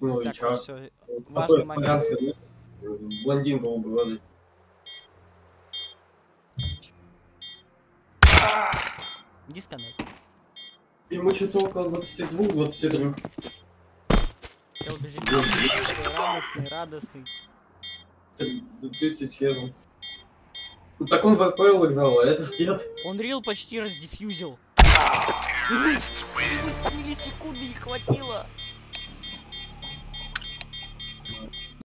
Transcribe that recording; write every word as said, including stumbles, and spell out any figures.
Ну и Так, чё? все. Важный момент. Блондинку убивали. Дисконнект. Ему что-то около двадцати двух — двадцати трёх. Чел бежит, радостный, радостный. тридцать евро. Ну так он в эр пэ эл играл, а этот нет. Он рил почти раздефьюзил. Миллисекунды не хватило.